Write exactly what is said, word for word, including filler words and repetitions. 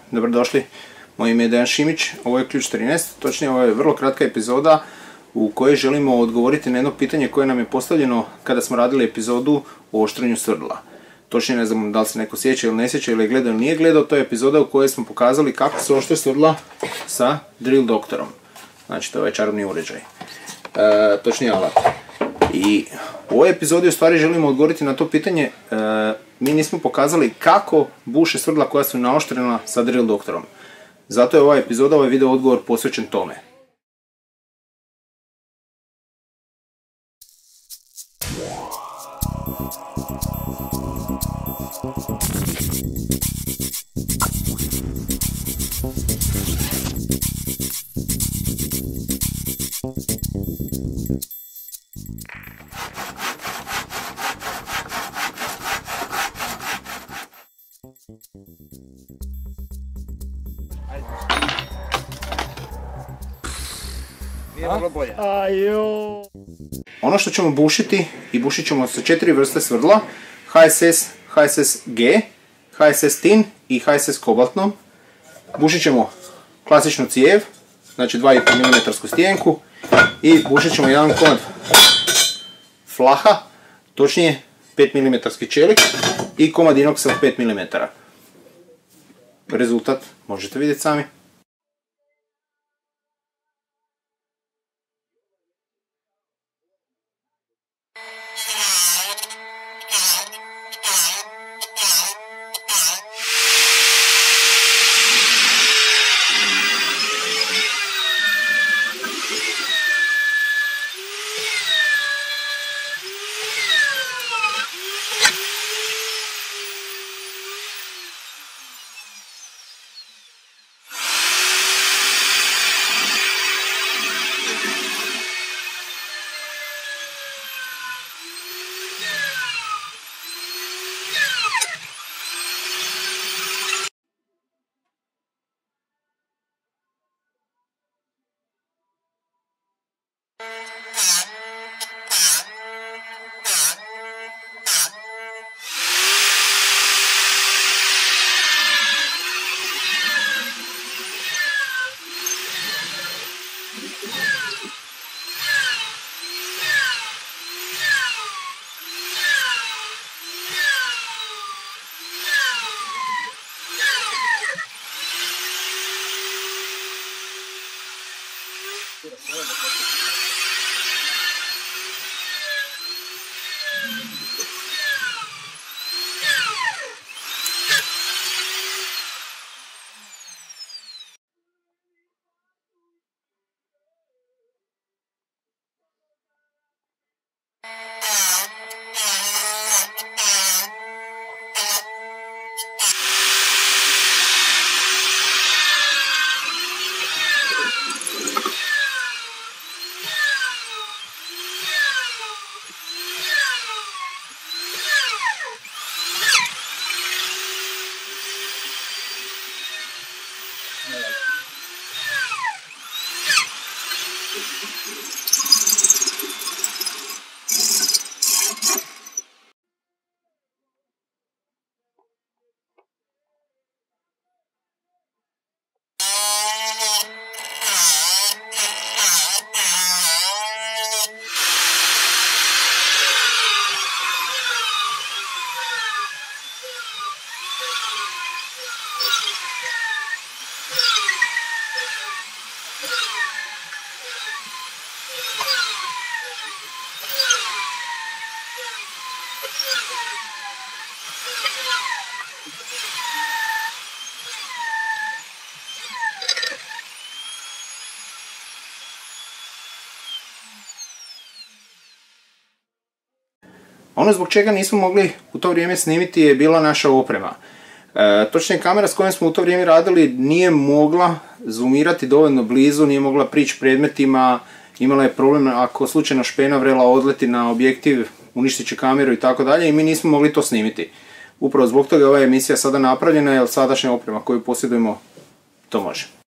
dobrodošli. Moje ime je Dejan Šimić, ovo je Ključ trinaest, točnije ovo je vrlo kratka epizoda u kojoj želimo odgovoriti na jedno pitanje koje nam je postavljeno kada smo radili epizodu o oštrenju svrdla. Točnije ne znam da li se neko sjeća ili ne sjeća ili je gledao ili nije gledao, to je epizoda u kojoj smo pokazali kako se oštre svrdla sa drill doktorom. Znači to je ovaj čarobni uređaj, e, točnije alat. I u ovoj epizodi u stvari želimo odgovoriti na to pitanje, e, mi nismo pokazali kako buše svrdla koja su naoštrena sa drill doktorom. Zato je ova epizoda, ovaj video odgovor posvećen tome. Ono što ćemo bušiti, i bušit ćemo sa četiri vrste svrdla, H S S, H S S G, H S S tin i H S S kobaltno. Bušit ćemo klasičnu cijev, znači dva i pol milimetra stjenku, i bušit ćemo jedan komad flaha, točnije pet milimetara čelik i komad inoksa od pet milimetara. Rezultat možete vidjeti sami. Ono zbog čega nismo mogli u to vrijeme snimiti je bila naša oprema. E, točnije kamera s kojom smo u to vrijeme radili nije mogla zoomirati dovoljno blizu, nije mogla prići predmetima, imala je problem ako slučajno špena vrela odleti na objektiv, uništit će kameru i tako dalje, i mi nismo mogli to snimiti. Upravo zbog toga je ova emisija sada napravljena, jer sadašnja oprema koju posjedujemo to može.